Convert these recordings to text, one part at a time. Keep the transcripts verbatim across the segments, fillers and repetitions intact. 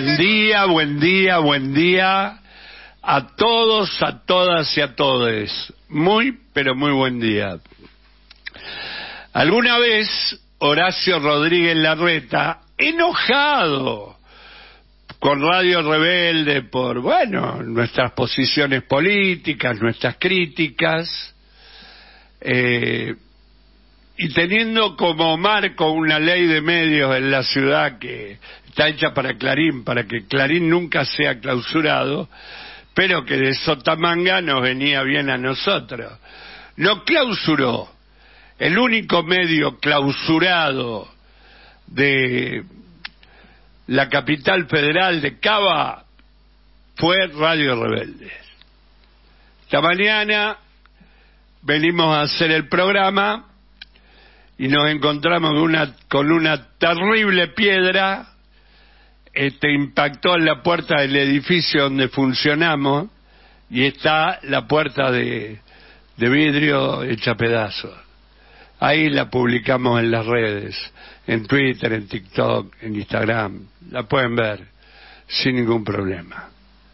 Buen día, buen día, buen día a todos, a todas y a todes. Muy, pero muy buen día. Alguna vez Horacio Rodríguez Larreta, enojado con Radio Rebelde por, bueno, nuestras posiciones políticas, nuestras críticas, eh, y teniendo como marco una ley de medios en la ciudad que está hecha para Clarín, para que Clarín nunca sea clausurado, pero que de Sotamanga nos venía bien a nosotros. No clausuró. El único medio clausurado de la capital federal de Cava fue Radio Rebelde. Esta mañana venimos a hacer el programa y nos encontramos con una, con una terrible piedra. Este impactó en la puerta del edificio donde funcionamos y está la puerta de, de vidrio hecha pedazos. Ahí la publicamos en las redes, en Twitter, en TikTok, en Instagram. La pueden ver sin ningún problema.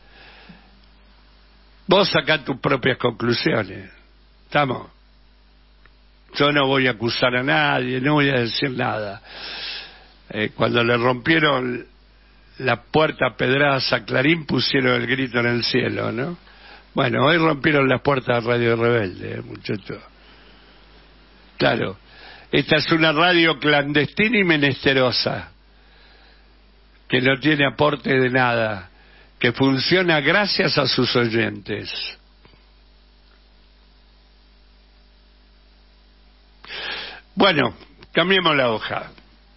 Vos sacá tus propias conclusiones. ¿Estamos? Yo no voy a acusar a nadie, no voy a decir nada. Eh, cuando le rompieron la puerta a pedradas a Clarín, pusieron el grito en el cielo, ¿no? Bueno, hoy rompieron las puertas de Radio Rebelde, ¿eh, muchachos? Claro, esta es una radio clandestina y menesterosa, que no tiene aporte de nada, que funciona gracias a sus oyentes. Bueno, cambiemos la hoja.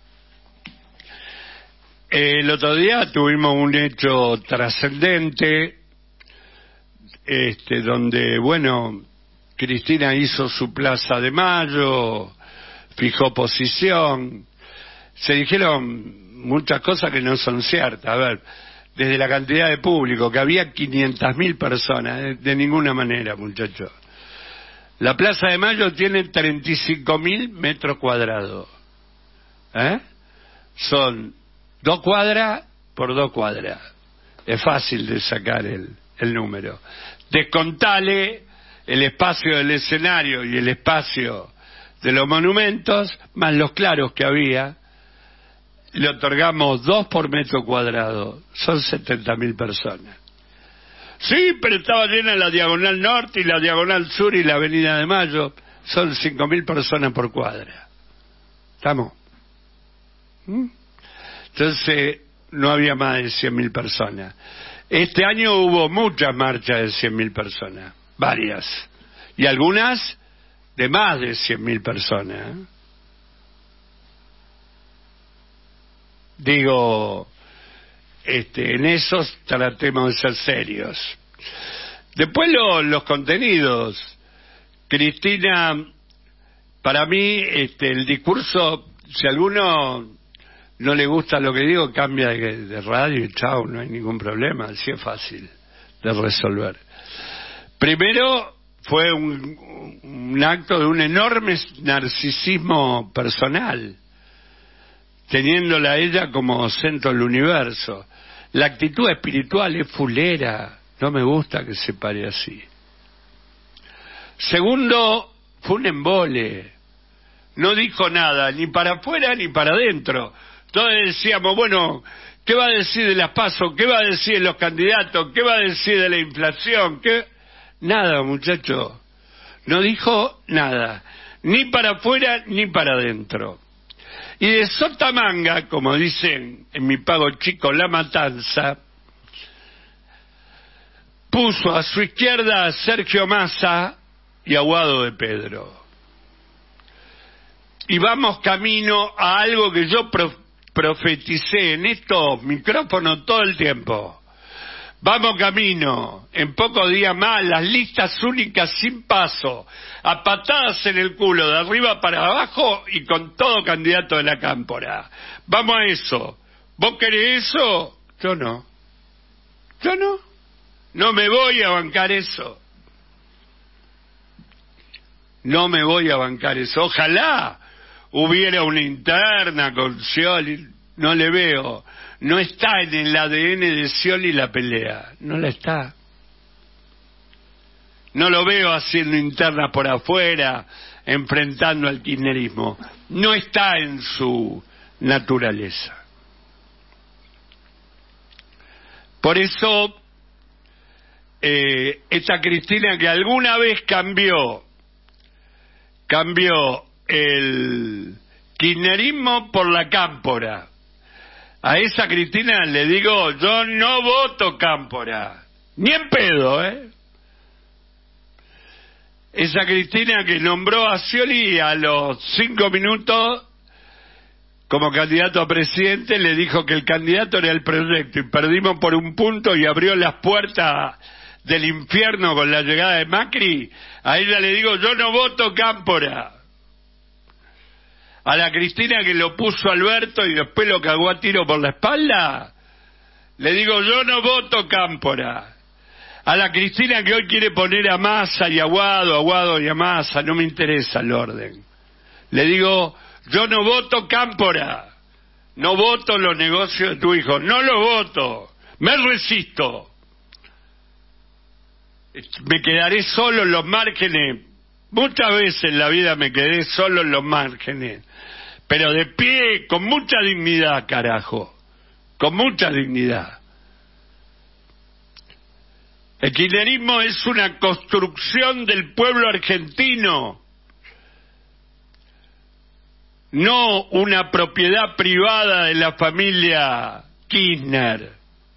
El otro día tuvimos un hecho trascendente, este, donde, bueno, Cristina hizo su Plaza de Mayo, fijó posición, se dijeron muchas cosas que no son ciertas. A ver, desde la cantidad de público, que había quinientas mil personas, de, de ninguna manera, muchachos. La Plaza de Mayo tiene treinta y cinco mil metros cuadrados. ¿Eh? Son dos cuadras por dos cuadras. Es fácil de sacar el, el número. Descontale el espacio del escenario y el espacio de los monumentos, más los claros que había, le otorgamos dos por metro cuadrado. Son setenta mil personas. Sí, pero estaba llena la Diagonal Norte y la Diagonal Sur y la Avenida de Mayo. Son cinco mil personas por cuadra. ¿Estamos? ¿Mm? Entonces, no había más de cien mil personas. Este año hubo muchas marchas de cien mil personas. Varias. Y algunas de más de cien mil personas. ¿eh? Digo... Este, en esos tratemos de ser serios. Después lo, los contenidos. Cristina, para mí, este, el discurso, si a alguno no le gusta lo que digo, cambia de, de radio y chao, no hay ningún problema, así es fácil de resolver. Primero, fue un, un acto de un enorme narcisismo personal, teniéndola a ella como centro del universo. La actitud espiritual es fulera, no me gusta que se pare así. Segundo, fue un embole, no dijo nada, ni para afuera ni para adentro. Todos decíamos, bueno, ¿qué va a decir de las PASO? ¿Qué va a decir de los candidatos? ¿Qué va a decir de la inflación? ¿Qué? Nada, muchacho, no dijo nada, ni para afuera ni para adentro. Y de Sotamanga, como dicen en mi pago chico, La Matanza, puso a su izquierda a Sergio Massa y a Guado de Pedro. Y vamos camino a algo que yo prof, profeticé en estos micrófonos todo el tiempo. Vamos camino, en pocos días más, las listas únicas sin paso, a patadas en el culo, de arriba para abajo y con todo candidato de la cámpora. Vamos a eso. ¿Vos querés eso? Yo no. Yo no. No me voy a bancar eso. No me voy a bancar eso. Ojalá hubiera una interna con Scioli. no le veo. No está en el A D N de Scioli la pelea, no la está. No lo veo haciendo interna por afuera, enfrentando al kirchnerismo. No está en su naturaleza. Por eso, eh, esta Cristina que alguna vez cambió, cambió el kirchnerismo por la cámpora. A esa Cristina le digo, yo no voto cámpora, ni en pedo, ¿eh? Esa Cristina que nombró a Scioli y a los cinco minutos como candidato a presidente le dijo que el candidato era el proyecto y perdimos por un punto y abrió las puertas del infierno con la llegada de Macri. A ella le digo, yo no voto cámpora. A la Cristina que lo puso Alberto y después lo cagó a tiro por la espalda, le digo, yo no voto cámpora. A la Cristina que hoy quiere poner a Massa y a Aguado, a Aguado y a Massa, no me interesa el orden. Le digo, yo no voto cámpora, no voto los negocios de tu hijo, no los voto, me resisto. Me quedaré solo en los márgenes, muchas veces en la vida me quedé solo en los márgenes, pero de pie, con mucha dignidad, carajo, con mucha dignidad. El kirchnerismo es una construcción del pueblo argentino, no una propiedad privada de la familia Kirchner.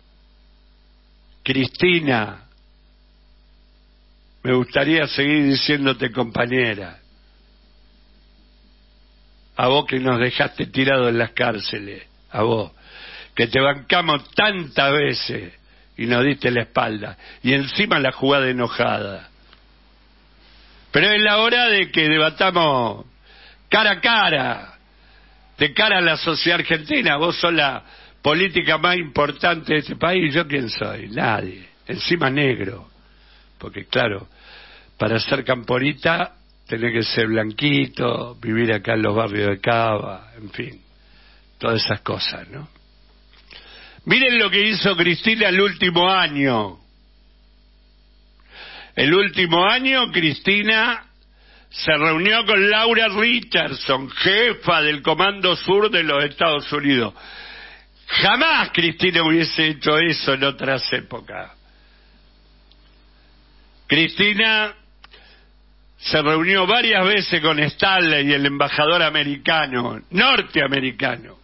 Cristina, me gustaría seguir diciéndote compañera, a vos que nos dejaste tirados en las cárceles, a vos, que te bancamos tantas veces y nos diste la espalda, y encima la jugada enojada. Pero es la hora de que debatamos cara a cara, de cara a la sociedad argentina. Vos sos la política más importante de este país. ¿Yo quién soy? Nadie. Encima negro. Porque claro, para ser camporita tenés que ser blanquito, vivir acá en los barrios de Cava, en fin, todas esas cosas, ¿no? Miren lo que hizo Cristina el último año. El último año Cristina se reunió con Laura Richardson, jefa del Comando Sur de los Estados Unidos. Jamás Cristina hubiese hecho eso en otras épocas. Cristina se reunió varias veces con Stanley, el embajador americano, norteamericano,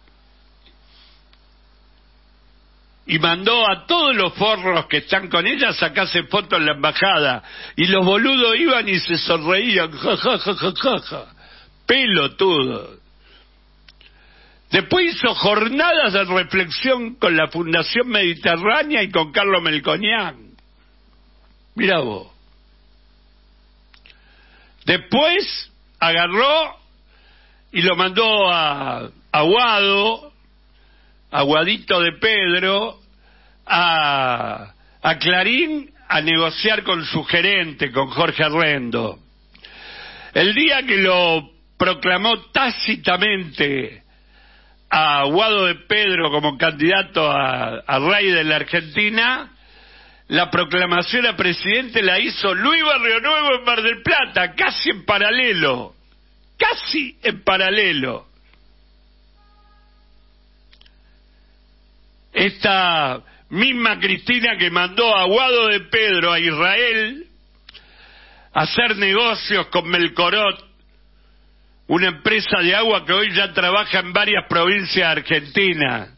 y mandó a todos los forros que están con ella a sacarse fotos en la embajada, y los boludos iban y se sonreían, ja, ja, ja, ja, ja, ja. Pelotudo. Después hizo jornadas de reflexión con la Fundación Mediterránea y con Carlos Melconian. Mirá vos. Después agarró y lo mandó a Aguado, Aguadito de Pedro, a, a Clarín a negociar con su gerente, con Jorge Arrendo. El día que lo proclamó tácitamente a Aguado de Pedro como candidato a, a rey de la Argentina, la proclamación a presidente la hizo Luis Barrionuevo en Mar del Plata, casi en paralelo, casi en paralelo. Esta misma Cristina que mandó a Aguado de Pedro a Israel a hacer negocios con Melcorot, una empresa de agua que hoy ya trabaja en varias provincias argentinas.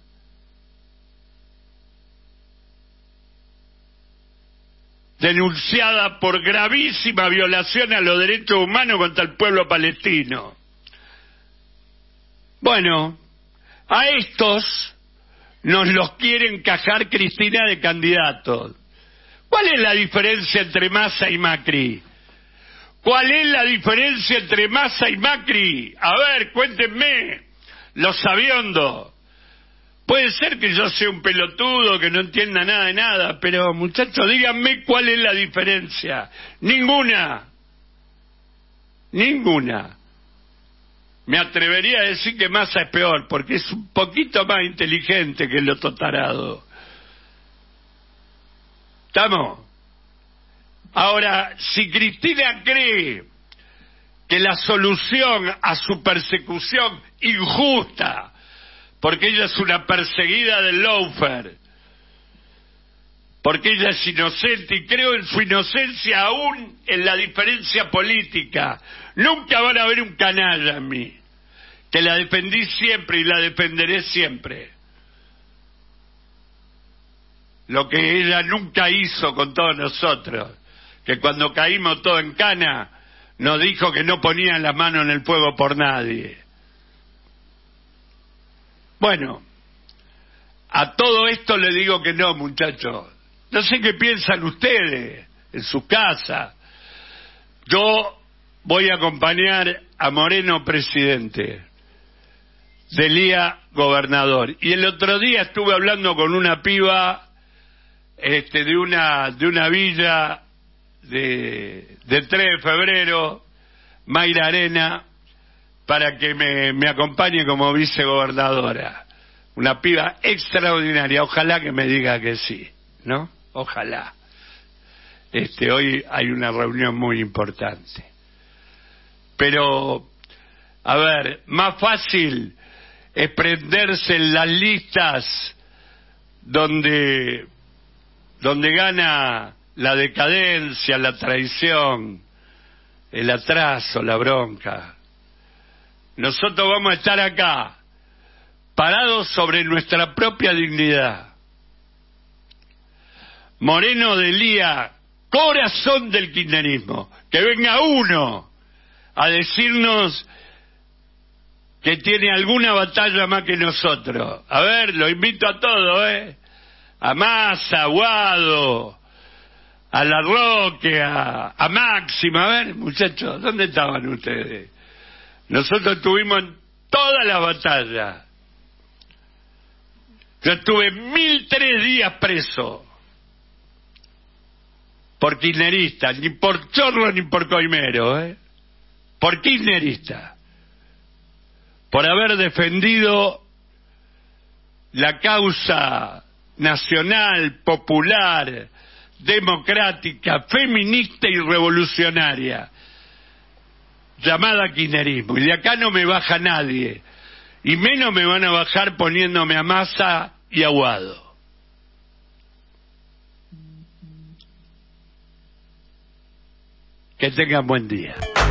Denunciada por gravísima violación a los derechos humanos contra el pueblo palestino. Bueno, a estos nos los quiere encajar Cristina de candidatos. ¿Cuál es la diferencia entre Massa y Macri? ¿Cuál es la diferencia entre Massa y Macri? A ver, cuéntenme, los sabiondos. Puede ser que yo sea un pelotudo, que no entienda nada de nada, pero muchachos, díganme cuál es la diferencia. Ninguna. Ninguna. Me atrevería a decir que Massa es peor, porque es un poquito más inteligente que el otro tarado. ¿Estamos? Ahora, si Cristina cree que la solución a su persecución injusta, porque ella es una perseguida del lawfare, porque ella es inocente y creo en su inocencia aún en la diferencia política, nunca van a ver un canalla en mí, que la defendí siempre y la defenderé siempre. Lo que ella nunca hizo con todos nosotros, que cuando caímos todos en cana, nos dijo que no ponían la mano en el fuego por nadie. Bueno, a todo esto le digo que no, muchachos. No sé qué piensan ustedes en sus casas. Yo voy a acompañar a Moreno presidente, Delía gobernador. Y el otro día estuve hablando con una piba este, de una de una villa de, de tres de febrero, Mayra Arena, para que me, me acompañe como vicegobernadora. Una piba extraordinaria. Ojalá que me diga que sí, ¿no? Ojalá. Este, hoy hay una reunión muy importante. Pero, a ver, más fácil es prenderse en las listas donde, donde gana la decadencia, la traición, el atraso, la bronca. Nosotros vamos a estar acá, parados sobre nuestra propia dignidad. Moreno Delía, corazón del kirchnerismo, que venga uno a decirnos que tiene alguna batalla más que nosotros. A ver, lo invito a todos, ¿eh? A Massa, a Guado, a Larroque, a, a Máxima. A ver, muchachos, ¿dónde estaban ustedes? Nosotros estuvimos en todas las batallas. Yo estuve mil tres días preso. Por kirchnerista, ni por chorro ni por coimero, ¿eh? Por kirchnerista. Por haber defendido la causa nacional, popular, democrática, feminista y revolucionaria, llamada kirchnerismo. Y de acá no me baja nadie, y menos me van a bajar poniéndome a Massa y a Guado. Que tengan buen día.